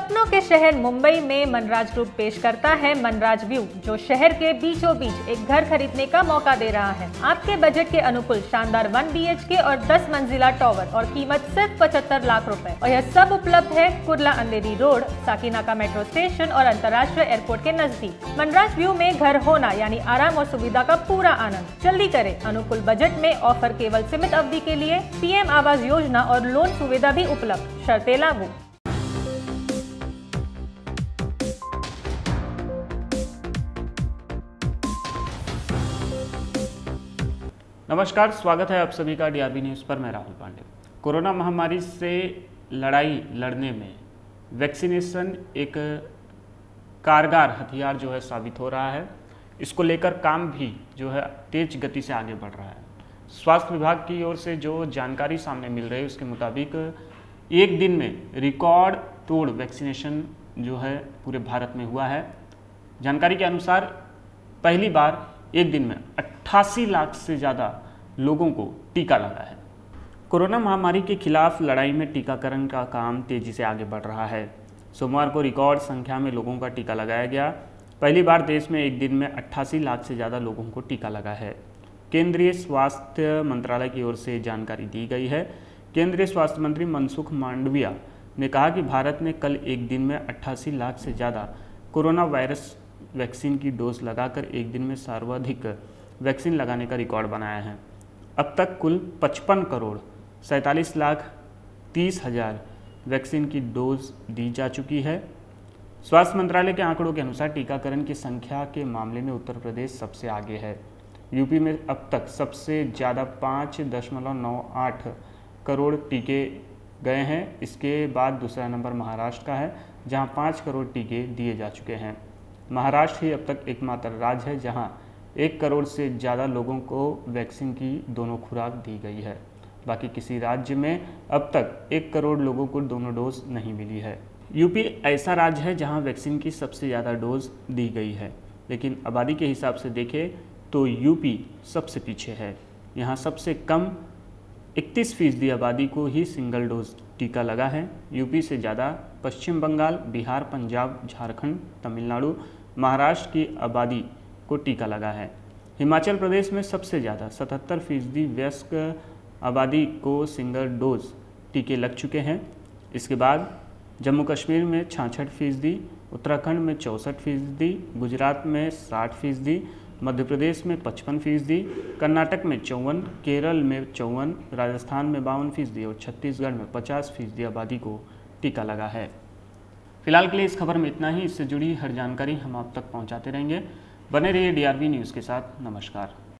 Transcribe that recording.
सपनों के शहर मुंबई में मनराज ग्रुप पेश करता है मनराज व्यू, जो शहर के बीचों बीच एक घर खरीदने का मौका दे रहा है। आपके बजट के अनुकूल शानदार 1 BHK और 10 मंजिला टॉवर और कीमत सिर्फ 75 लाख रुपए। और यह सब उपलब्ध है Kurla Andheri road, Sakinaka metro station और अंतर्राष्ट्रीय एयरपोर्ट के नजदीक। मनराज व्यू में घर होना यानी आराम और सुविधा का पूरा आनंद। जल्दी करें, अनुकूल बजट में ऑफर केवल सीमित अवधि के लिए। PM आवास योजना और लोन सुविधा भी उपलब्ध, शर्तें लागू। नमस्कार, स्वागत है आप सभी का DRB न्यूज़ पर। मैं राहुल पांडे। कोरोना महामारी से लड़ाई लड़ने में वैक्सीनेशन एक कारगर हथियार जो है साबित हो रहा है। इसको लेकर काम भी जो है तेज गति से आगे बढ़ रहा है। स्वास्थ्य विभाग की ओर से जो जानकारी सामने मिल रही है उसके मुताबिक एक दिन में रिकॉर्ड तोड़ वैक्सीनेशन जो है पूरे भारत में हुआ है। जानकारी के अनुसार पहली बार एक दिन में 88 लाख से ज़्यादा लोगों को टीका लगा है। कोरोना महामारी के खिलाफ लड़ाई में टीकाकरण का काम तेजी से आगे बढ़ रहा है। सोमवार को रिकॉर्ड संख्या में लोगों का टीका लगाया गया। पहली बार देश में एक दिन में 88 लाख से ज़्यादा लोगों को टीका लगा है। केंद्रीय स्वास्थ्य मंत्रालय की ओर से जानकारी दी गई है। केंद्रीय स्वास्थ्य मंत्री मनसुख मांडविया ने कहा कि भारत ने कल एक दिन में 88 लाख से ज़्यादा कोरोना वायरस वैक्सीन की डोज लगाकर एक दिन में सर्वाधिक वैक्सीन लगाने का रिकॉर्ड बनाया है। अब तक कुल 55 करोड़ 47 लाख 30 हज़ार वैक्सीन की डोज दी जा चुकी है। स्वास्थ्य मंत्रालय के आंकड़ों के अनुसार टीकाकरण की संख्या के मामले में उत्तर प्रदेश सबसे आगे है। यूपी में अब तक सबसे ज़्यादा 5.98 करोड़ टीके गए हैं। इसके बाद दूसरा नंबर महाराष्ट्र का है, जहां 5 करोड़ टीके दिए जा चुके हैं। महाराष्ट्र ही अब तक एकमात्र राज्य है जहां 1 करोड़ से ज़्यादा लोगों को वैक्सीन की दोनों खुराक दी गई है। बाकी किसी राज्य में अब तक 1 करोड़ लोगों को दोनों डोज नहीं मिली है। यूपी ऐसा राज्य है जहां वैक्सीन की सबसे ज़्यादा डोज दी गई है, लेकिन आबादी के हिसाब से देखें तो यूपी सबसे पीछे है। यहाँ सबसे कम 31% आबादी को ही सिंगल डोज टीका लगा है। यूपी से ज़्यादा पश्चिम बंगाल, बिहार, पंजाब, झारखंड, तमिलनाडु, महाराष्ट्र की आबादी को टीका लगा है। हिमाचल प्रदेश में सबसे ज़्यादा 77% वयस्क आबादी को सिंगल डोज टीके लग चुके हैं। इसके बाद जम्मू कश्मीर में 66%, उत्तराखंड में 64%, गुजरात में 60%, मध्य प्रदेश में 55%, कर्नाटक में 54%, केरल में 54%, राजस्थान में 52% और छत्तीसगढ़ में 50% आबादी को टीका लगा है। फिलहाल के लिए इस खबर में इतना ही। इससे जुड़ी हर जानकारी हम आप तक पहुंचाते रहेंगे। बने रहिए DRB न्यूज़ के साथ। नमस्कार।